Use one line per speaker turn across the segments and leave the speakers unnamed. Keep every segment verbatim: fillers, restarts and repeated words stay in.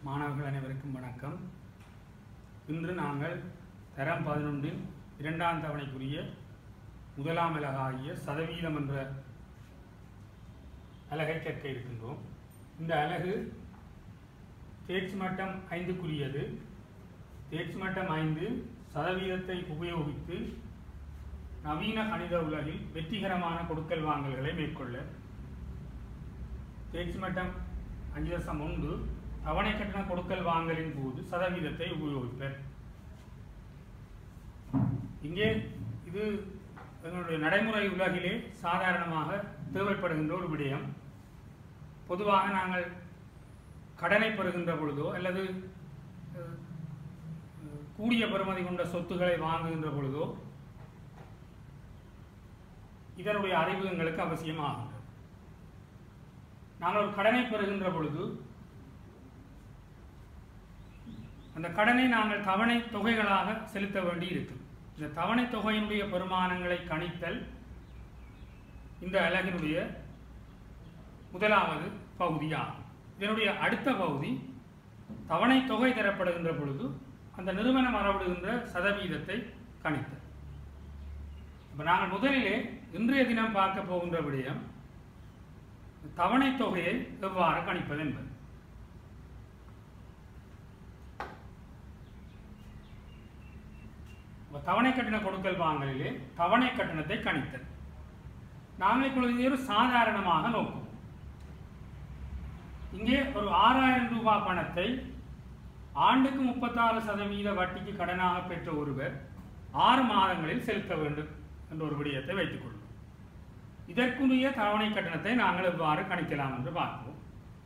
மாணவர்கள் அனைவருக்கும் வணக்கம். இன்று நாங்கள் தரம் பதினொன்றில் இரண்டாம் தவணைக்குரிய முதலாம் அலகாகிய சதவீதம் என்ற அலகை கற்க இருக்கின்றோம். இந்த அலகு தேர்ச்சி மட்டம் ஐந்துக்குரியது. தேர்ச்சி மட்டம் ஐந்து சதவீதத்தை உபயோகித்து நவீன கணித உலகில் வெற்றிகரமான கொடுக்கல் வாங்கல்களை மேற்கொள்ள தேர்ச்சி மட்டம் அஞ்சு தசம் ஒன்று தவணை கட்டண கொடுக்கல் வாங்கலின் போது சதவீதத்தை உபயோகிப்பர். இங்கே இது எங்களுடைய நடைமுறை உலகிலே சாதாரணமாக தேவைப்படுகின்ற ஒரு விடயம். பொதுவாக நாங்கள் கடனை பெறுகின்ற பொழுதோ அல்லது கூடிய பெறுமதி கொண்ட சொத்துக்களை வாங்குகின்ற பொழுதோ இதனுடைய அறிவு எங்களுக்கு அவசியமாகின்றது. நாங்கள் ஒரு கடனை பெறுகின்ற பொழுது அந்த கடனை நாங்கள் தவணை தொகைகளாக செலுத்த வேண்டி இருக்கும். இந்த தவணை தொகையினுடைய பெருமானங்களை கணித்தல் இந்த அலகினுடைய முதலாவது பகுதியாகும். இதனுடைய அடுத்த பகுதி தவணை தொகை தரப்படுகின்ற பொழுது அந்த நிறுவனம் அறவிடுகின்ற சதவீதத்தை கணித்தல். இப்போ நாங்கள் முதலிலே இன்றைய தினம் பார்க்க போகின்ற விடயம் தவணை தொகையை எவ்வாறு கணிப்பது என்பது. தவணை கட்டண கொடுக்கல் வாங்கலிலே தவணை கட்டணத்தை கணித்தல் நாங்கள் இப்பொழுது ஒரு சாதாரணமாக நோக்கும். இங்கே ஒரு ஆறாயிரம் ரூபாய் பணத்தை ஆண்டுக்கு முப்பத்தாறு சதவீத வட்டிக்கு கடனாக பெற்ற ஒருவர் ஆறு மாதங்களில் செலுத்த வேண்டும் என்ற ஒரு விடயத்தை வைத்துக் கொள்வோம். இதற்குரிய தவணை கட்டணத்தை நாங்கள் எவ்வாறு கணிக்கலாம் என்று பார்ப்போம்.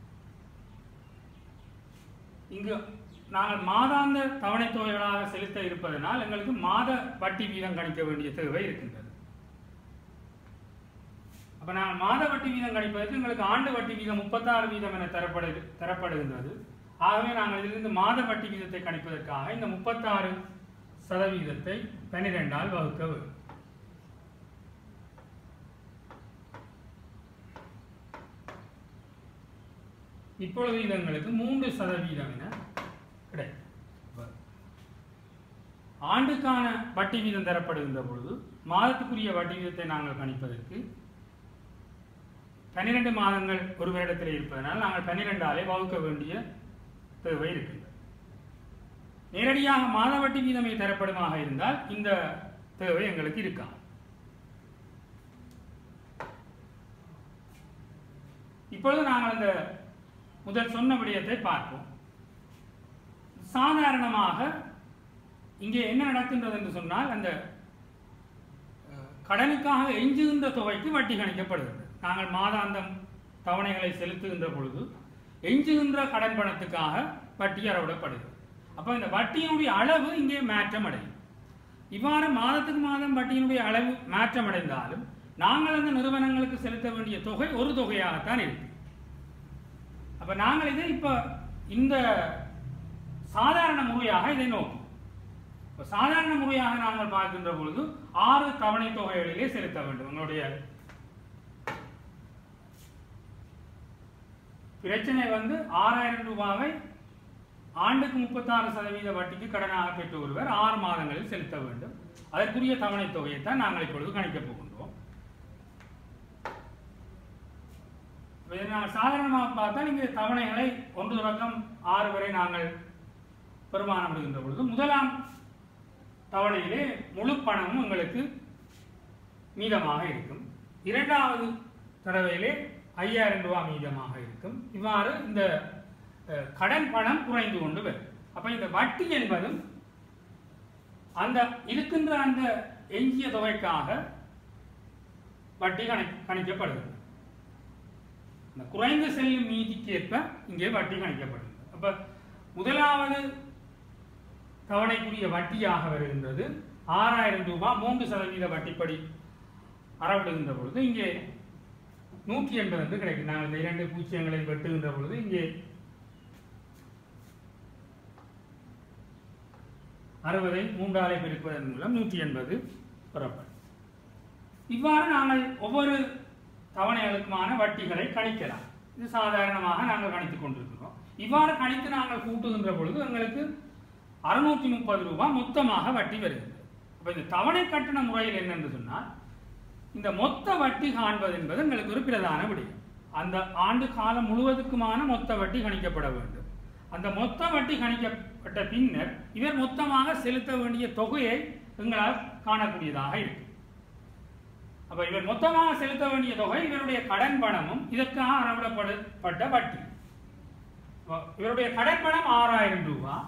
இங்கு நாங்கள் மாதாந்த தவணை தொகைகளாக செலுத்த இருப்பதனால் எங்களுக்கு மாத வட்டி வீதம் கணிக்க வேண்டிய தேவை இருக்கின்றது. அப்ப நாங்கள் மாத வட்டி வீதம் கணிப்பதற்கு எங்களுக்கு ஆண்டு வட்டி வீதம் முப்பத்தாறு வீதம் என தரப்படு தரப்படுகின்றது. ஆகவே நாங்கள் இதிலிருந்து மாத வட்டி வீதத்தை கணிப்பதற்காக இந்த முப்பத்தாறு சதவீதத்தை பன்னிரெண்டால் வகுக்க வேண்டும். இப்பொழுது இது எங்களுக்கு மூன்று சதவீதம் என கிடைக்கும். ஆண்டுக்கான வட்டி வீதம் தரப்படுகின்ற பொழுது மாதத்துக்குரிய வட்டி வீதத்தை நாங்கள் கணிப்பதற்கு பன்னிரண்டு மாதங்கள் ஒரு வருடத்தில் இருப்பதனால் நாங்கள் பன்னிரெண்டாலே வகுக்க வேண்டிய தேவை இருக்கின்றது. நேரடியாக மாத வட்டி வீதமே தரப்படுமாக இருந்தால் இந்த தேவை எங்களுக்கு இருக்காது. இப்பொழுது நாங்கள் அந்த முதல் சொன்ன விடயத்தை பார்ப்போம். சாதாரணமாக இங்கே என்ன நடக்கின்றது என்று சொன்னால் அந்த கடனுக்காக எஞ்சுகின்ற தொகைக்கு வட்டி கணிக்கப்படுகிறது. நாங்கள் மாதாந்தம் தவணைகளை செலுத்துகின்ற பொழுது எஞ்சுகின்ற கடன் பணத்துக்காக வட்டி அறவிடப்படுகிறது. அப்போ இந்த வட்டியினுடைய அளவு இங்கே மாற்றம் அடையும். இவ்வாறு மாதத்துக்கு மாதம் வட்டியினுடைய அளவு மாற்றம் அடைந்தாலும் நாங்கள் அந்த நிறுவனங்களுக்கு செலுத்த வேண்டிய தொகை ஒரு தொகையாகத்தான் இருக்கு. அப்ப நாங்கள் இதை இப்ப இந்த சாதாரண முறையாக இதை நோக்கும். சாதாரண முறையாக நாங்கள் பார்க்கின்ற பொழுது ஆறு தவணை தொகைகளிலே செலுத்த வேண்டும். உங்களுடைய பிரச்சனை வந்து ஆறாயிரம் ரூபாவை ஆண்டுக்கு முப்பத்தாறு சதவீத வட்டிக்கு கடனாக பெற்ற ஒருவர் ஆறு மாதங்களில் செலுத்த வேண்டும். அதற்குரிய தவணை தொகையை தான் நாங்கள் இப்பொழுது கணிக்கப் போகின்றோம். நாங்கள் சாதாரணமாக பார்த்தால் இங்கே தவணைகளை ஒன்று தொடக்கம் ஆறு வரை நாங்கள் பெருமானம் விடுகின்ற பொழுது முதலாம் தவணையிலே முழு பணமும் எங்களுக்கு மீதமாக இருக்கும். இரண்டாவது தடவையிலே ஐயாயிரம் ரூபாய் மீதமாக இருக்கும். இவ்வாறு இந்த கடன் பணம் குறைந்து கொண்டு வரும். அப்ப இந்த வட்டி என்பதும் அந்த இருக்கின்ற அந்த எஞ்சிய தொகைக்காக வட்டி கணி கணிக்கப்படுகிறது. இந்த குறைந்து செல்லும் மீதிக்கேற்ப இங்கே வட்டி கணிக்கப்படுகிறது. அப்ப முதலாவது தவணைக்குரிய வட்டியாக வருகின்றது ஆறாயிரம் ரூபாய் மூன்று சதவீத வட்டிப்படி அறவிடுகின்ற பொழுது இங்கே நூற்றி எண்பது என்று கிடைக்கும். நாங்கள் இந்த இரண்டு பூஜ்ஜியங்களை வெட்டுகின்ற பொழுது இங்கே அறுபதை மூன்றாலை பெருப்பதன் மூலம் நூற்றி எண்பது பெறப்படும். இவ்வாறு நாங்கள் ஒவ்வொரு தவணைகளுக்குமான வட்டிகளை கணிக்கலாம். இது சாதாரணமாக நாங்கள் கணித்துக் கொண்டிருக்கிறோம். இவ்வாறு கணித்து நாங்கள் கூட்டுகின்ற பொழுது எங்களுக்கு அறுநூற்றி முப்பது ரூபாய் மொத்தமாக வட்டி வருகிறது. அப்போ இந்த தவணை கட்டண முறையில் என்னென்று சொன்னால் இந்த மொத்த வட்டி காண்பது என்பது எங்களுக்கு ஒரு பிரதான விடயம். அந்த ஆண்டு காலம் முழுவதுக்குமான மொத்த வட்டி கணிக்கப்பட வேண்டும். அந்த மொத்த வட்டி கணிக்கப்பட்ட பின்னர் இவர் மொத்தமாக செலுத்த வேண்டிய தொகையை எங்களால் காணக்கூடியதாக இருக்கு. அப்ப இவர் மொத்தமாக செலுத்த வேண்டிய தொகை இவருடைய கடன் பணமும் இதற்காக அளவிடப்பட்ட வட்டி. இவருடைய கடன் பணம் ஆறாயிரம் ரூபாய்,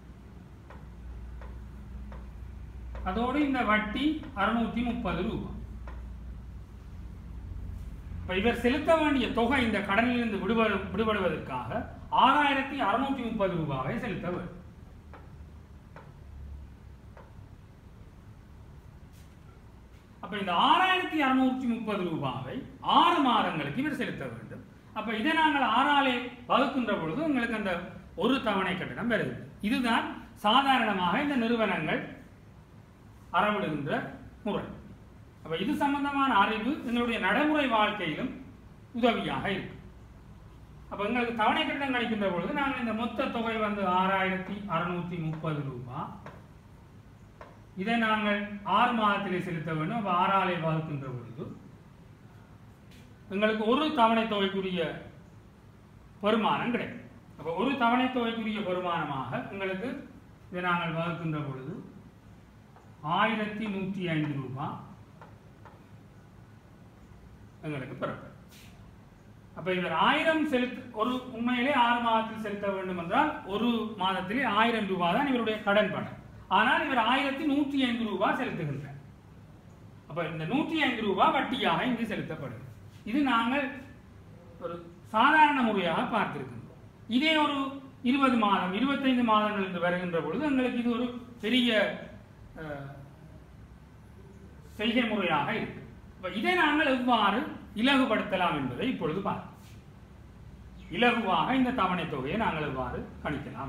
அதோடு இந்த வட்டி அறுநூற்றி முப்பது ரூபாய். இவர் செலுத்த வேண்டிய தொகை இந்த கடனிலிருந்து விடுபடு விடுபடுவதற்காக ஆறாயிரத்தி அறுநூற்றி முப்பது ரூபாயை செலுத்த வேண்டும். அப்ப இந்த ஆறாயிரத்தி அறுநூற்றி முப்பது ரூபாவை ஆறு மாதங்களுக்கு இவர் செலுத்த வேண்டும். அப்ப இதை நாங்கள் ஆறாலே வகுக்கின்ற பொழுது உங்களுக்கு அந்த ஒரு தவணை கட்டணம் வருது. இதுதான் சாதாரணமாக இந்த நிறுவனங்கள் அறவிடுகின்ற முறை. அப்ப இது சம்பந்தமான அறிவு எங்களுடைய நடைமுறை வாழ்க்கையிலும் உதவியாக இருக்கு. அப்ப எங்களுக்கு தவணை கட்டணம் கணிக்கின்ற பொழுது நாங்கள் இந்த மொத்த தொகை வந்து ஆறாயிரத்தி அறுநூற்றி முப்பது ரூபாய், இதை நாங்கள் ஆறு மாதத்திலே செலுத்த வேண்டும். அப்ப ஆறாலே வகுக்கின்ற பொழுது எங்களுக்கு ஒரு தவணை தொகைக்குரிய வருமானம் கிடைக்கும். அப்ப ஒரு தவணை தொகைக்குரிய வருமானமாக எங்களுக்கு இதை நாங்கள் வகுக்கின்ற பொழுது ஆயிரத்தி நூற்றி ஐந்து ரூபாய் எங்களுக்கு பிறப்பு. அப்ப இவர் ஆயிரம் செலுத்த ஒரு உண்மையிலே ஆறு மாதத்தில் செலுத்த வேண்டும் என்றால் ஒரு மாதத்திலே ஆயிரம் ரூபாய் தான் இவருடைய கடன் பணம். ஆனால் இவர் ஆயிரத்தி நூற்றி ஐந்து ரூபாய் செலுத்துகின்றார். அப்ப இந்த நூற்றி ஐந்து ரூபாய் வட்டியாக இங்கு செலுத்தப்படுது. இது நாங்கள் ஒரு சாதாரண முறையாக பார்த்திருக்கின்றோம். இதே ஒரு இருபது மாதம் இருபத்தைந்து மாதங்கள் என்று வருகின்ற பொழுது எங்களுக்கு இது ஒரு பெரிய செய்கை முறையாக இருக்கு. இதை நாங்கள் எவ்வாறு இலகுபடுத்தலாம் என்பதை இப்பொழுது பார்ப்போம். இலகுவாக இந்த தவணை தொகையை நாங்கள் எவ்வாறு கணிக்கலாம்.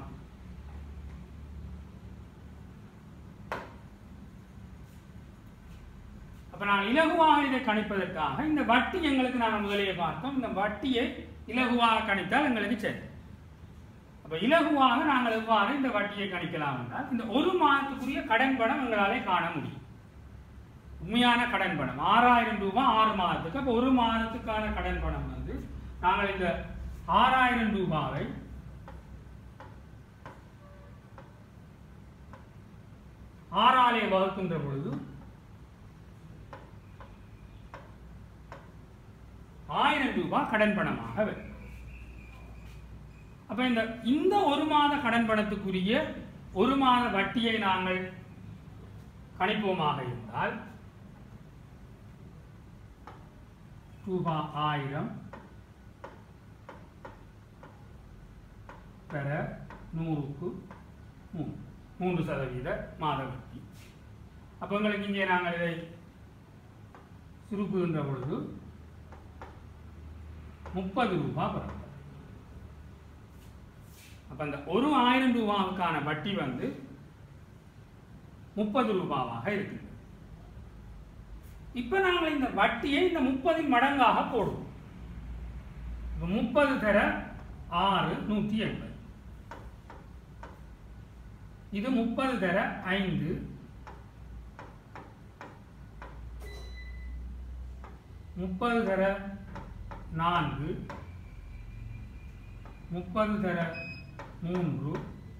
அப்ப நான் இலகுவாக இதை கணிப்பதற்காக இந்த வட்டி எங்களுக்கு நாங்கள் முதலே பார்த்தோம். இந்த வட்டியை இலகுவாக கணித்தால் எங்களுக்கு சரி. அப்ப இலகுவாக நாங்கள் எவ்வாறு இந்த வட்டியை கணிக்கலாம் என்றால் இந்த ஒரு மாதத்துக்குரிய கடன் பணம் எங்களாலே காண முடியும். உண்மையான கடன் பணம் ஆறாயிரம் ரூபாய் ஆறு மாதத்துக்கு. அப்போ ஒரு மாதத்துக்கான கடன் பணம் வந்து நாங்கள் இந்த ஆறாயிரம் ரூபாவை ஆறாலே வகுக்கின்ற பொழுது ஆயிரம் ரூபாய் கடன் பணமாக வரும். அப்ப இந்த இந்த ஒரு மாத கடன் பணத்துக்குரிய ஒரு மாத வட்டியை நாங்கள் கணிப்போமாக இருந்தால் ரூபாய் ஆயிரம் பெற நூறுக்கு மூணு மூன்று சதவீத மாத வட்டி. அப்போ உங்களுக்கு இங்கே நாங்கள் இதை சுருக்குகின்ற பொழுது முப்பது ரூபாய் பெறும். அப்ப அந்த ஒரு ஆயிரம் ரூபாவுக்கான வட்டி வந்து முப்பது ரூபாவாக இருக்கு. இப்ப நாங்கள் இந்த வட்டியை இந்த முப்பதின் மடங்காக போடுவோம். முப்பது தர ஆறு நூற்றி எண்பது, இது முப்பது தர ஐந்து முப்பது தர நான்கு முப்பது தர மூன்று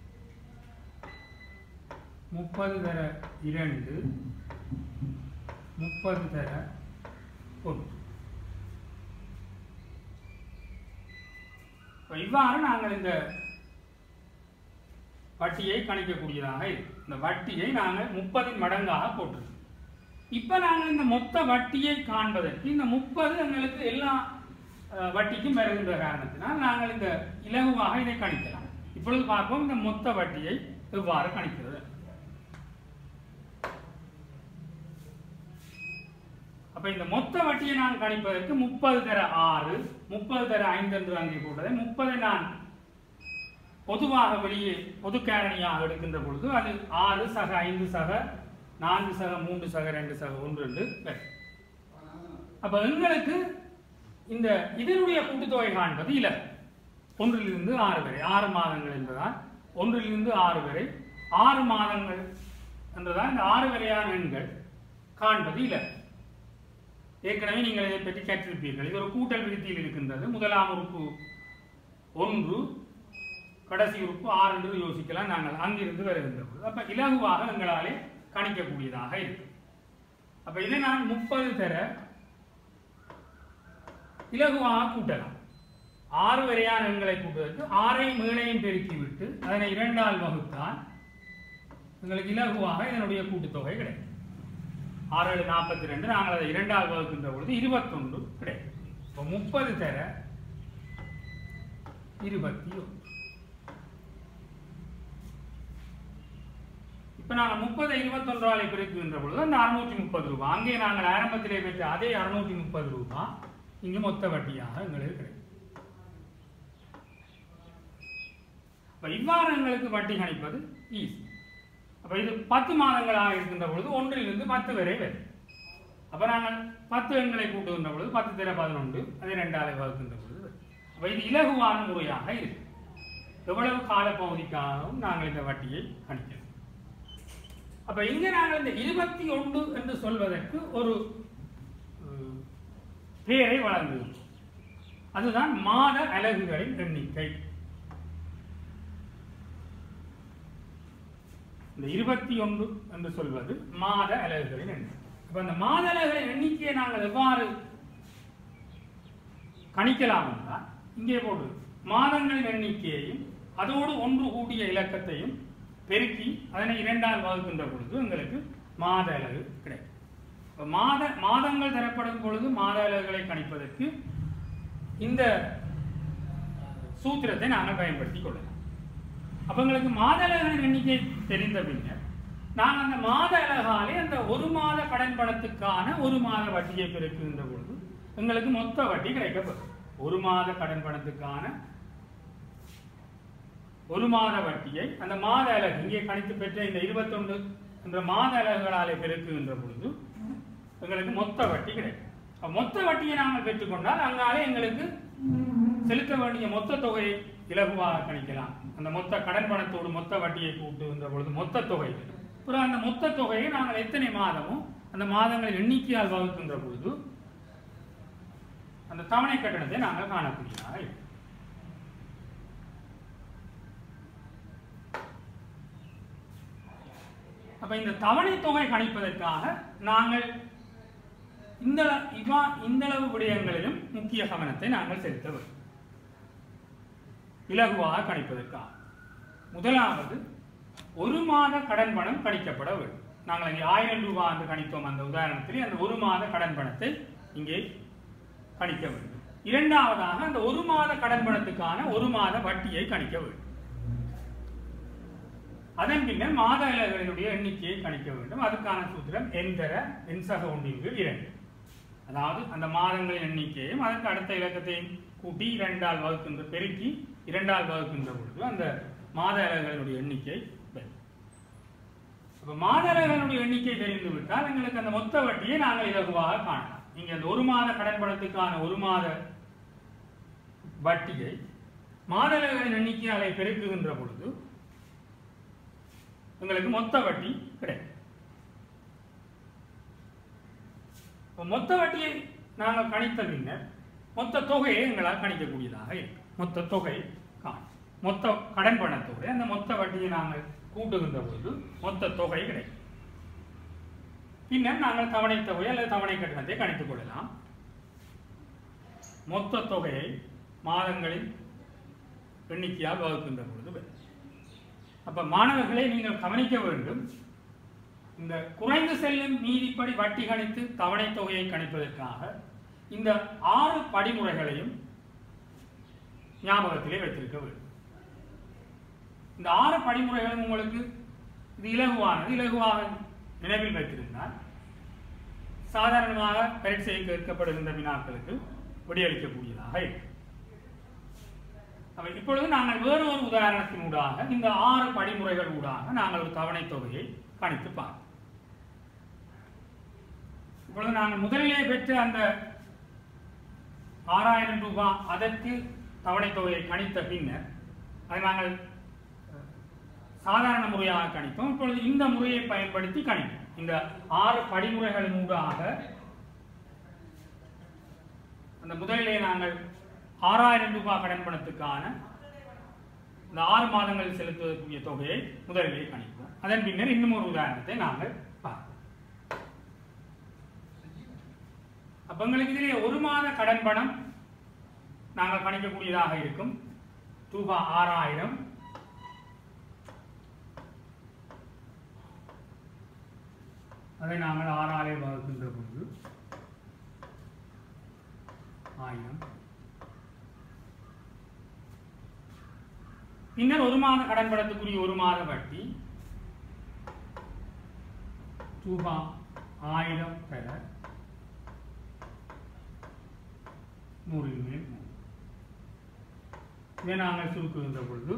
முப்பது தர இரண்டு முப்பது தர ஒன்று. இவ்வாறு நாங்கள் இந்த வட்டியை கணிக்கக்கூடியதாக இருக்கு. இந்த வட்டியை நாங்கள் முப்பதின் மடங்காக போட்டிருக்கோம். இப்ப நாங்கள் இந்த மொத்த வட்டியை காண்பதற்கு இந்த முப்பது எங்களுக்கு எல்லா வட்டிக்கும் வருகின்ற காரணத்தினால் நாங்கள் இந்த இலகுவாக இதை கணிக்கலாம். இப்பொழுது பார்ப்போம் இந்த மொத்த வட்டியை எவ்வாறு கணிக்கிறது. அப்ப இந்த மொத்த வட்டியை நான் கணிப்பதற்கு முப்பது தர ஆறு முப்பது தர ஐந்து என்று அங்கே போட்டதை முப்பதை நான் பொதுவாக வெளியே பொது காரணியாக எடுக்கின்ற பொழுது அது ஆறு சக ஐந்து சக நான்கு சக மூன்று சக ரெண்டு சக ஒன்று ரெண்டு வரும். அப்ப எங்களுக்கு இந்த இதனுடைய கூட்டுத்தொகை காண்பது இலகு. ஒன்றிலிருந்து ஆறு வரை ஆறு மாதங்கள் என்பதால் ஒன்றிலிருந்து ஆறு வரை ஆறு மாதங்கள் என்றுதான் இந்த ஆறு வரையான எண்கள் காண்பது இல்லை. ஏற்கனவே நீங்கள் இதை பற்றி கற்றிருப்பீர்கள். இது ஒரு கூட்டல் விருத்தியில் இருக்கின்றது. முதலாம் உறுப்பு ஒன்று, கடைசி உறுப்பு ஆறு என்று யோசிக்கலாம். நாங்கள் அங்கிருந்து வருகின்றது. அப்ப இலகுவாக எங்களாலே கணிக்கக்கூடியதாக இருக்கு. அப்ப இதை நான் முப்பது தர இலகுவாக கூட்டலாம். ஆறு வரையான எண்களை கூட்டுவதற்கு ஆறையும் ஏழையும் பெருக்கிவிட்டு அதனை இரண்டால் வகுத்தால் எங்களுக்கு இலகுவாக இதனுடைய கூட்டுத்தொகை கிடைக்கும். ஆறு ஏழு நாற்பத்தி ரெண்டு நாங்கள் அதை இரண்டால் வகுக்கின்ற பொழுது இருபத்தொன்று கிடைக்கும். இப்போ முப்பது தர இருபத்தி ஒன்று. இப்போ நாங்கள் முப்பது இருபத்தொன்றாலை பெருக்குகின்ற பொழுது அந்த அறுநூற்றி முப்பது ரூபாய் அங்கே நாங்கள் ஆரம்பத்திலே பெற்ற அதே அறுநூற்றி முப்பது ரூபாய் இங்கு மொத்த வட்டியாக எங்களுக்கு கிடைக்கும். அப்ப இவ்வாறு எங்களுக்கு வட்டி கணிப்பது ஈஸி. அப்ப இது பத்து மாதங்களாக இருக்கின்ற பொழுது ஒன்றிலிருந்து பத்து வரை வரும். அப்ப நாங்கள் பத்து எண்களை கூட்டுகின்ற பொழுது பத்து தர பதினொன்று அதை இரண்டாலை வகுக்கின்ற பொழுது வரும். அப்ப இது இலகுவான முறையாக இருக்கு. எவ்வளவு காலப்பகுதிக்காகவும் நாங்கள் இந்த வட்டியை கணிக்கிறோம். அப்ப இங்க நாங்கள் இந்த இருபத்தி ஒன்று என்று சொல்வதற்கு ஒரு பெயரை வழங்குகிறோம். அதுதான் மாத அலகுகளின் எண்ணிக்கை. இந்த இருபத்தி ஒன்று என்று சொல்வது மாத அலகுகளின் எண்ணிக்கை. அப்ப அந்த மாத அலகுகளின் எண்ணிக்கையை நாங்கள் எவ்வாறு கணிக்கலாம் என்றால் இங்கே போடு மாதங்களின் எண்ணிக்கையையும் அதோடு ஒன்று கூடிய இலக்கத்தையும் பெருக்கி அதனை இரண்டால் வகுக்கின்ற பொழுது எங்களுக்கு மாத அலகு கிடைக்கும். மாத மாதங்கள் தரப்படும் பொழுது மாத அலகுகளை கணிப்பதற்கு இந்த சூத்திரத்தை நாங்கள் பயன்படுத்திக் கொள்ளலாம். அப்ப எங்களுக்கு மாத அலகுகளின் எண்ணிக்கை தெரிந்த பின்னர் நாங்கள் அந்த மாத அலகாலே அந்த ஒரு மாத கடன் பணத்துக்கான ஒரு மாத வட்டியை பெருக்குகின்ற பொழுது எங்களுக்கு மொத்த வட்டி கிடைக்கப்படும். ஒரு மாத கடன் பணத்துக்கான ஒரு மாத வட்டியை அந்த மாத அலகு இங்கே கணித்து பெற்ற இந்த இருபத்தொன்று என்ற மாத அலகுகளாலே பெருக்குகின்ற பொழுது எங்களுக்கு மொத்த வட்டி கிடைக்கும். மொத்த வட்டியை நாங்கள் பெற்றுக்கொண்டால் அங்காலே எங்களுக்கு செலுத்த வேண்டிய மொத்த தொகையை இலகுவாக கணிக்கலாம். அந்த மொத்த கடன் பணத்தோடு மொத்த வட்டியை கூட்டுகின்ற பொழுது மொத்த தொகை அப்புறம் அந்த மொத்த தொகையை நாங்கள் எத்தனை மாதமும் அந்த மாதங்களின் எண்ணிக்கையால் வகுக்கின்ற பொழுது அந்த தவணை கட்டணத்தை நாங்கள் காணக்கூடியதாக இருக்கும். அப்ப இந்த தவணை தொகை கணிப்பதற்காக நாங்கள் இந்த இந்தளவு விடயங்களிலும் முக்கிய கவனத்தை நாங்கள் செலுத்த வேண்டும். இலகுவாக கணிப்பதற்காக முதலாவது ஒரு மாத கடன் பணம் கணிக்கப்பட வேண்டும். நாங்கள் இங்கே ஆயிரம் ரூபாய் என்று கணித்தோம். அந்த உதாரணத்தில் அந்த ஒரு மாத கடன் பணத்தை இங்கே கணிக்க வேண்டும். இரண்டாவதாக அந்த ஒரு மாத கடன் பணத்துக்கான ஒரு மாத வட்டியை கணிக்க வேண்டும். அதன் பின்னர் மாத அலகுகளினுடைய எண்ணிக்கையை கணிக்க வேண்டும். அதுக்கான சூத்திரம் எந்தர எண்சக ஒன்றிற்கு இரண்டு. அதாவது அந்த மாதங்களின் எண்ணிக்கையும் அதற்கு அடுத்த இலக்கத்தையும் கூட்டி இரண்டால் வகுக்கின்ற பெருக்கி இரண்டால் வகுக்கின்ற பொழுது அந்த மாத அலகுகளினுடைய எண்ணிக்கை வரும். அப்ப மாத அலகுகளினுடைய எண்ணிக்கை தெரிந்து விட்டால் எங்களுக்கு அந்த மொத்த வட்டியை நாங்கள் இலகுவாக காணலாம். நீங்க அந்த ஒரு மாத கடன் பணத்துக்கான ஒரு மாத வட்டியை மாத அலகுகளின் எண்ணிக்கையாலே பெருக்குகின்ற பொழுது உங்களுக்கு மொத்த வட்டி கிடைக்கும். மொத்த வட்டியை நாங்கள் கணித்த பின்னர் மொத்த தொகையை எங்களால் கணிக்கக்கூடியதாக இருக்கு. மொத்த தொகை காணும். மொத்த கடன் பணத்தோடு அந்த மொத்த வட்டியை நாங்கள் கூட்டுகின்ற பொழுது மொத்த தொகை கிடைக்கும். பின்னர் நாங்கள் தவணை தொகை அல்லது தவணை கட்டணத்தை கணித்துக் கொள்ளலாம். மொத்த தொகையை மாதங்களின் எண்ணிக்கையால் வகுக்கின்ற பொழுது வரும். அப்ப மாணவர்களை நீங்கள் கவனிக்க வேண்டும். இந்த குறைந்து செல்லும் மீதிப்படி வட்டி கணித்து தவணை தொகையை கணிப்பதற்காக இந்த ஆறு படிமுறைகளையும் ஞாபகத்திலே வைத்திருக்க வேண்டும். இந்த ஆறு படிமுறைகளும் உங்களுக்கு இது இலகுவானது. இலகுவாக நினைவில் வைத்திருந்தால் சாதாரணமாக பரீட்சையில் கேட்கப்படுகின்ற வினாக்களுக்கு விடையளிக்கக்கூடியதாக இருக்கும். இப்பொழுது நாங்கள் வேறு ஒரு உதாரணத்தின் ஊடாக இந்த ஆறு படிமுறைகள் ஊடாக நாங்கள் ஒரு தவணை தொகையை கணித்து பார்ப்போம். இப்பொழுது நாங்கள் முதலிலே பெற்ற அந்த ஆறாயிரம் ரூபாய் அதற்கு தவணை தொகையை கணித்த பின்னர் அதை நாங்கள் சாதாரண முறையாக கணித்தோம். இப்பொழுது இந்த முறையை பயன்படுத்தி கணிப்போம். இந்த ஆறு படிமுறைகளின் ஊடாக அந்த முதலிலே நாங்கள் ஆறாயிரம் ரூபாய் கடன் பணத்துக்கான இந்த ஆறு மாதங்களில் செலுத்துவதற்குரிய தொகையை முதலிலே கணிப்போம். அதன் பின்னர் இன்னும் ஒரு உதாரணத்தை நாங்கள் பார்ப்போம். அப்ப எங்களுக்கு இதிலே ஒரு மாத கடன் பணம் நாங்கள் கணிக்கக்கூடியதாக இருக்கும். ரூபாய் ஆறாயிரம் அதை நாங்கள் ஆறாலே வகுக்கின்ற பொழுது ஆயிரம். பின்னர் ஒரு மாத கடன் பணத்துக்குரிய ஒரு மாத வட்டி ரூபாய் ஆயிரம் பெற நூறின் மேல் நூறு. இதை நாங்கள் சுருக்குகின்ற பொழுது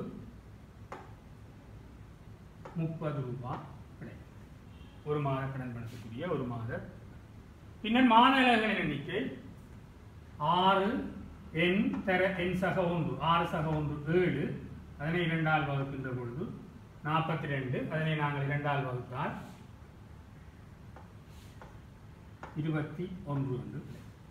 முப்பது ரூபாய் கிடைக்கும். ஒரு மாத கடன் பணத்துக்குரிய ஒரு மாத. பின்னர் மாத இலகுகளின் எண்ணிக்கை ஆறு எண் தர எண் சக ஒன்று ஆறு சக ஒன்று ஏழு. அதனை இரண்டால் வகுக்கின்ற பொழுது நாற்பத்தி ரெண்டு. அதனை நாங்கள் இரண்டால் வகுத்தால் இருபத்தி ஒன்று என்று.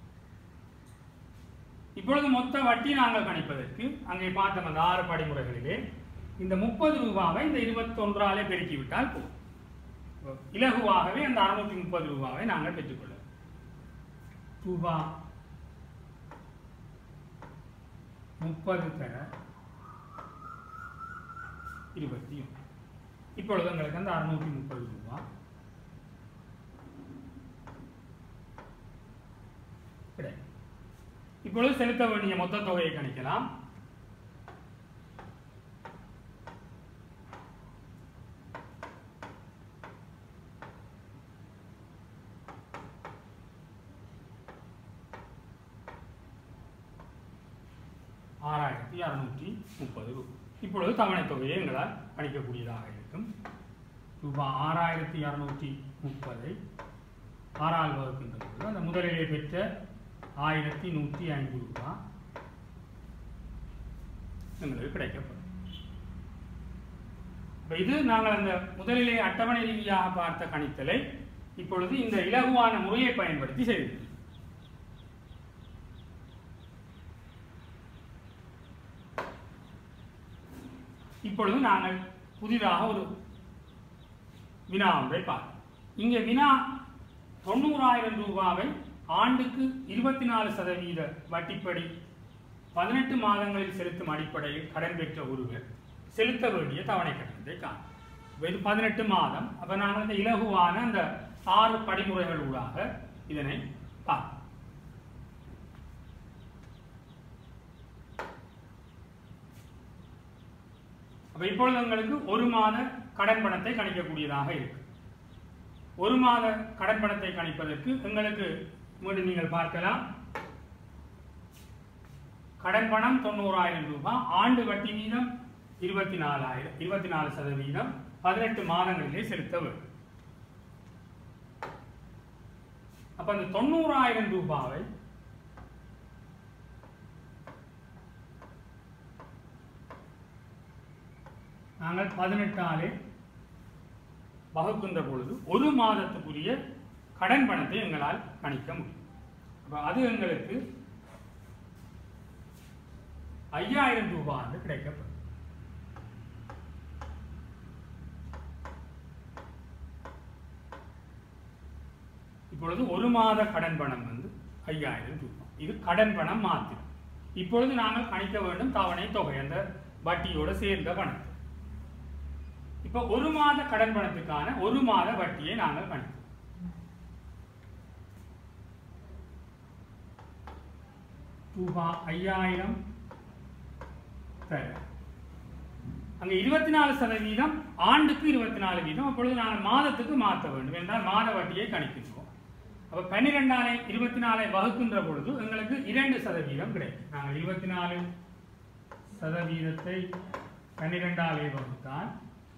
இப்பொழுது மொத்த வட்டி நாங்கள் கணிப்பதற்கு அங்கே பார்த்தோம் அந்த ஆறு படிமுறைகளிலே இந்த முப்பது ரூபாவை இந்த இருபத்தி ஒன்றாலே பெருக்கிவிட்டால் போதும். இலகுவாகவே அந்த அறுநூத்தி முப்பது ரூபாவை நாங்கள் பெற்றுக்கொள்ளலாம். ரூபாய் முப்பது தர இருபத்தி ஒன்று. இப்பொழுது எங்களுக்கு அந்த அறுநூத்தி முப்பது ரூபாய் கிடைக்கும். இப்பொழுது செலுத்த வேண்டிய மொத்த தொகையை கணிக்கலாம். ஆறாயிரத்தி அறுநூற்றி முப்பது ரூபாய். இப்பொழுது தவணை தொகையை எங்களால் கணிக்கக்கூடியதாக இருக்கும். ரூபாய் ஆறாயிரத்தி அறுநூற்றி முப்பதை ஆறால் வகுக்கின்ற பொழுது அந்த முதலிலே பெற்ற ஆயிரத்தி நூற்றி ஐந்து ரூபாய் எங்களுக்கு கிடைக்கப்படும். இது நாங்கள் அந்த முதலிலே அட்டவணை ரீதியாக பார்த்த கணித்தலை இப்பொழுது இந்த இலகுவான முறையை பயன்படுத்தி செய்தோம். இப்பொழுது நாங்கள் புதிதாக ஒரு வினா ஒன்றை பார்ப்போம். இங்கே வினா தொண்ணூறாயிரம் ரூபாவை ஆண்டுக்கு இருபத்தி நாலு சதவீத வட்டிப்படி பதினெட்டு மாதங்களில் செலுத்தும் அடிப்படையில் கடன் பெற்ற ஒருவர் செலுத்த வேண்டிய தவணை கட்டணத்தை காணும். இது பதினெட்டு மாதம். அப்ப நாங்கள் இந்த இலகுவான அந்த ஆறு படிமுறைகள் ஊடாக இதனை பார்ப்போம். அப்ப இப்பொழுது உங்களுக்கு ஒரு மாத கடன் பணத்தை கணிக்கக்கூடியதாக இருக்கு. ஒரு மாத கடன் பணத்தை கணிப்பதற்கு எங்களுக்கு மீண்டும் நீங்கள் பார்க்கலாம். கடன் பணம் தொண்ணூறாயிரம் ரூபாய், ஆண்டு வட்டி வீதம் இருபத்தி நாலாயிரம் இருபத்தி நாலு சதவீதம் பதினெட்டு மாதங்களிலே செலுத்த வேண்டும். அப்ப அந்த தொண்ணூறாயிரம் ரூபாவை நாங்கள் பதினெட்டாலே வகுக்கின்ற பொழுது ஒரு மாதத்துக்குரிய கடன் பணத்தை எங்களால் கணிக்க முடியும். அப்ப அது எங்களுக்கு ஐயாயிரம் ரூபாய் கிடைக்கப்படும். இப்பொழுது ஒரு மாத கடன் பணம் வந்து ஐயாயிரம் ரூபாய். இது கடன் பணம் மாத்திரம். இப்பொழுது நாங்கள் கணிக்க வேண்டும் தவணை தொகை, அந்த வட்டியோடு சேர்ந்த பணம். இப்ப ஒரு மாத கடன் பணத்துக்கான ஒரு மாத வட்டியை நாங்கள் கணிப்போம். ரூபாய் ஐயாயிரம் தர அங்க இருபத்தி நாலு சதவீதம், ஆண்டுக்கு இருபத்தி நாலு வீதம். அப்பொழுது நாங்கள் மாதத்துக்கு மாற்ற வேண்டும் என்றால் மாத வட்டியை கணிக்கின்றோம். அப்ப பன்னிரெண்டாலை இருபத்தி நாலை வகுக்கின்ற பொழுது எங்களுக்கு இரண்டு சதவீதம் கிடைக்கும். நாங்கள் இருபத்தி நாலு சதவீதத்தை பன்னிரெண்டாலே வகுத்தால்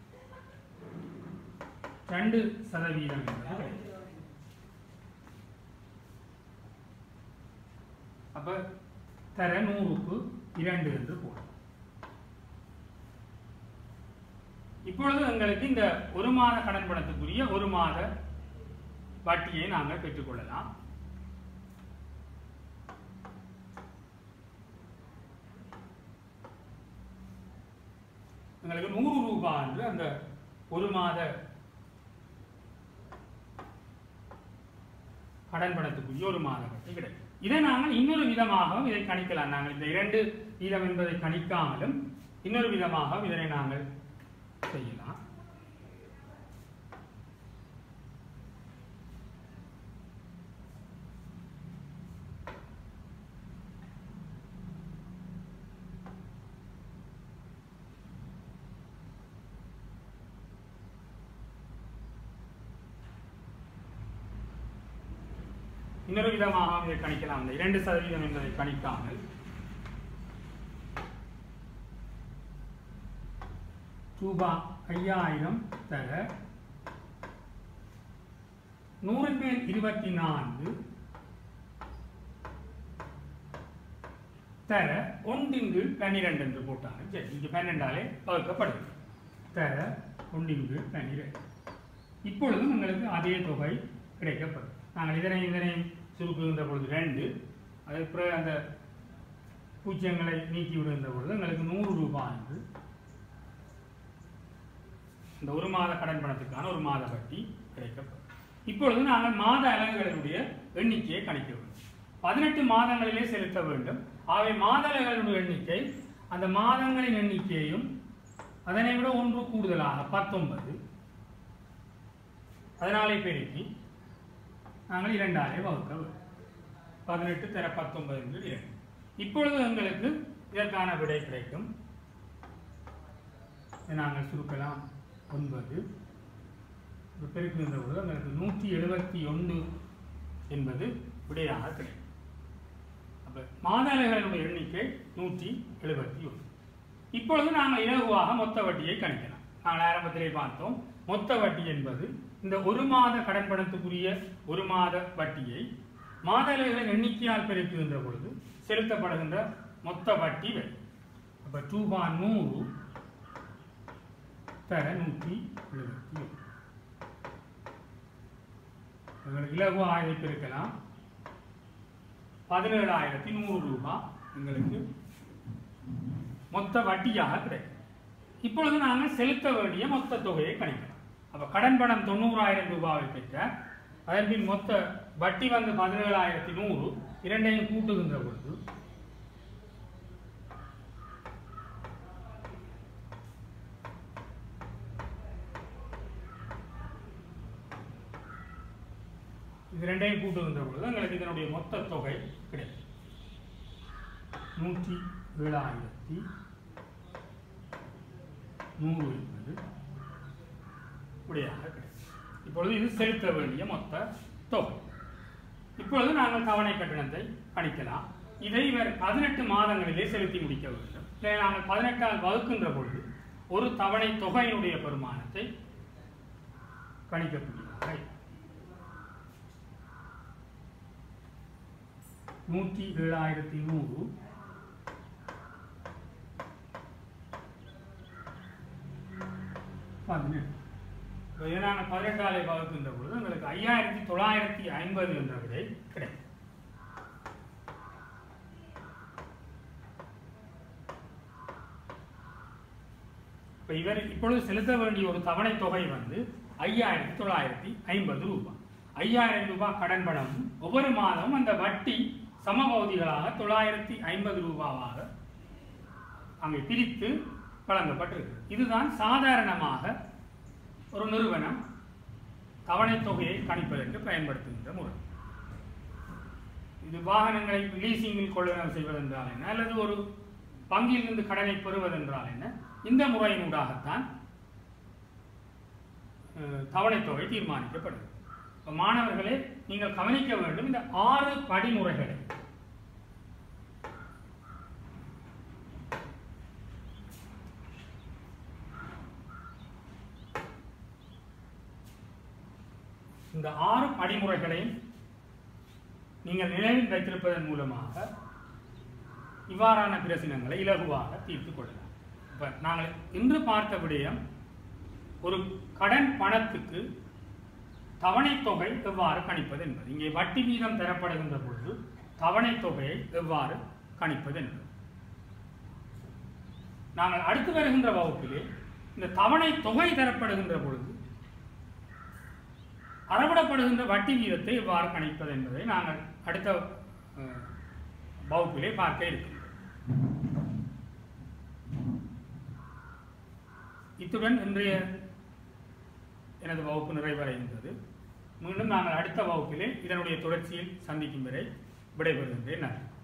ரெண்டு சதவீதம் என்பது கிடைக்கும். அப்ப தர நூறுக்கு இரண்டு என்று போடும். இப்பொழுது எங்களுக்கு இந்த ஒரு மாத கடன் பணத்துக்குரிய ஒரு மாத வட்டியை நாங்கள் பெற்றுக்கொள்ளலாம். எங்களுக்கு நூறு ரூபாய் என்று அந்த ஒரு மாத கடன் பணத்துக்குரிய ஒரு மாத வட்டி கிடைக்கும். இதை நாங்கள் இன்னொரு விதமாகவும் இதை கணிக்கலாம். நாங்கள் இந்த இரண்டு வீதம் என்பதை கணிக்காமலும் இன்னொரு விதமாக இதனை நாங்கள் செய்யலாம். இன்னொரு விதமாக இதை கணிக்கலாம். இந்த இரண்டு சதவீதம் என்பதை கணிக்காமல் ரூபாய் ஐயாயிரம் தர நூறு பேர் இருபத்தி நான்கு தர ஒன்றின் கீழ் பன்னிரண்டு என்று போட்டாங்க. சரி, இங்கு பன்னெண்டாலே வகுக்கப்படுது. தர ஒன்றின் கீழ் பன்னிரண்டு. இப்பொழுதும் உங்களுக்கு அதே தொகை கிடைக்கப்படும். நாங்கள் இதனை இதனை சுருக்குகின்ற பொழுது ரெண்டு, அதே பிறகு அந்த பூஜ்ஜியங்களை நீக்கி விடுகின்ற பொழுது எங்களுக்கு நூறு ரூபாய் என்று இந்த ஒரு மாத கடன் பணத்துக்கான ஒரு மாத வட்டி கிடைக்கப்படும். இப்பொழுது நாங்கள் மாத அலகுகளுடைய எண்ணிக்கையை கணிக்க வேண்டும். பதினெட்டு மாதங்களிலே செலுத்த வேண்டும். ஆகவே மாத அலகுகளுடைய எண்ணிக்கை அந்த மாதங்களின் எண்ணிக்கையையும் அதனை விட ஒன்று கூடுதலாக பத்தொன்பது அதனாலே பெருக்கி நாங்கள் இரண்டாலே வகுக்க வேண்டும். பதினெட்டு தர பத்தொன்பது என்று இரண்டு. இப்பொழுது எங்களுக்கு இதற்கான விடை கிடைக்கும். நாங்கள் சுருக்கலாம். ஒன்பது பெருக்குகின்ற பொழுது எங்களுக்கு நூற்றி எழுபத்தி ஒன்று என்பது விடையாக கிடைக்கும். அப்போ மாத அலகுகளுடைய எண்ணிக்கை நூற்றி எழுபத்தி ஒன்று. இப்பொழுது நாங்கள் இலகுவாக மொத்த வட்டியை கணிக்கலாம். நாங்கள் ஆரம்பத்திலே பார்த்தோம், மொத்த வட்டி என்பது இந்த ஒரு மாத கடன் பணத்துக்குரிய ஒரு மாத வட்டியை மாத அலகுகளின் எண்ணிக்கையால் பெருக்குகின்ற பொழுது செலுத்தப்படுகின்ற மொத்த வட்டி வரி. அப்போ ரூபாய் நூறு தர நூற்றி எழுபத்தி ஒன்று. எங்களுக்கு இலகுவாக இதை பெருக்கலாம். பதினேழாயிரத்தி நூறு ரூபாய் எங்களுக்கு மொத்த வட்டியாக கிடைக்கும். இப்பொழுது நாங்கள் செலுத்த வேண்டிய மொத்த தொகையை கணிக்கலாம். அப்போ கடன் பணம் தொண்ணூறாயிரம் ரூபாவை பெற்ற அதன் பின் மொத்த வட்டி வந்து பதினேழாயிரத்தி நூறு இரண்டையும் கூட்டுகின்ற பொழுது இது ரெண்டையும் கூட்டுகின்ற பொழுது எங்களுக்கு இதனுடைய மொத்த தொகை கிடைக்கும். நூற்றி ஏழாயிரத்தி நூறு என்பது விடையாக கிடைக்கும். இப்பொழுது இது செலுத்த வேண்டிய மொத்த தொகை. இப்பொழுது நாங்கள் தவணை கட்டணத்தை கணிக்கலாம். இதை இவர் பதினெட்டு மாதங்களிலே செலுத்தி முடிக்க வேண்டும். இதை நாங்கள் பதினெட்டால் வகுக்கின்ற பொழுது ஒரு தவணை தொகையினுடைய பெருமானத்தை கணிக்கக்கூடியதாக நூற்றி ஏழாயிரத்தி நூறு பதினெட்டு. இதை நாங்கள் பதினெட்டாலை வகுக்கின்ற பொழுது உங்களுக்கு ஐயாயிரத்தி தொள்ளாயிரத்தி ஐம்பது என்ற விடை கிடைக்கும். இப்போ இவர் இப்பொழுது செலுத்த வேண்டிய ஒரு தவணை தொகை வந்து ஐயாயிரத்தி தொள்ளாயிரத்தி ஐம்பது ரூபாய். ஐயாயிரம் ரூபாய் கடன் பணம் ஒவ்வொரு மாதமும் அந்த வட்டி சமபகுதிகளாக தொள்ளாயிரத்தி ஐம்பது ரூபாவாக அங்கே பிரித்து வழங்கப்பட்டிருக்கு. இதுதான் சாதாரணமாக ஒரு நிறுவனம் தவணை தொகையை கணிப்பதற்கு பயன்படுத்துகின்ற முறை. இது வாகனங்களை லீசிங்கில் கொள்ளுதல் செய்வதென்றால் என்ன, அல்லது ஒரு வங்கியிலிருந்து கடனை பெறுவதென்றால் என்ன, இந்த முறையினூடாகத்தான் தவணை தொகை தீர்மானிக்கப்படுது. மாணவர்களே, நீங்கள் கவனிக்க வேண்டும் இந்த ஆறு படிமுறைகளை. இந்த ஆறு படிமுறைகளையும் நீங்கள் நினைவில் வைத்திருப்பதன் மூலமாக இவ்வாறான பிரச்சனைகளை இலகுவாக தீர்த்து கொள்ளலாம். இப்போ நாங்கள் இன்று பார்த்த விடயம் ஒரு கடன் பணத்துக்கு தவணை தொகை எவ்வாறு கணிப்பது என்பது. இங்கே வட்டி வீதம் தரப்படுகின்ற பொழுது தவணை தொகையை எவ்வாறு கணிப்பது என்பது. நாங்கள் அடுத்து வருகின்ற வகுப்பிலே இந்த தவணை தொகை தரப்படுகின்ற பொழுது அறவிடப்படுகின்ற வட்டி வீதத்தை எவ்வாறு கணிப்பது என்பதை நாங்கள் அடுத்த வகுப்பிலே பார்க்க இருக்கின்றோம். இத்துடன் இன்றைய எனது வகுப்பு நிறைவடைகின்றது. மீண்டும் நாங்கள் அடுத்த வகுப்பிலே இதனுடைய தொடர்ச்சியில் சந்திக்கும் வரை விடைபெறுகின்றேன். நன்றி.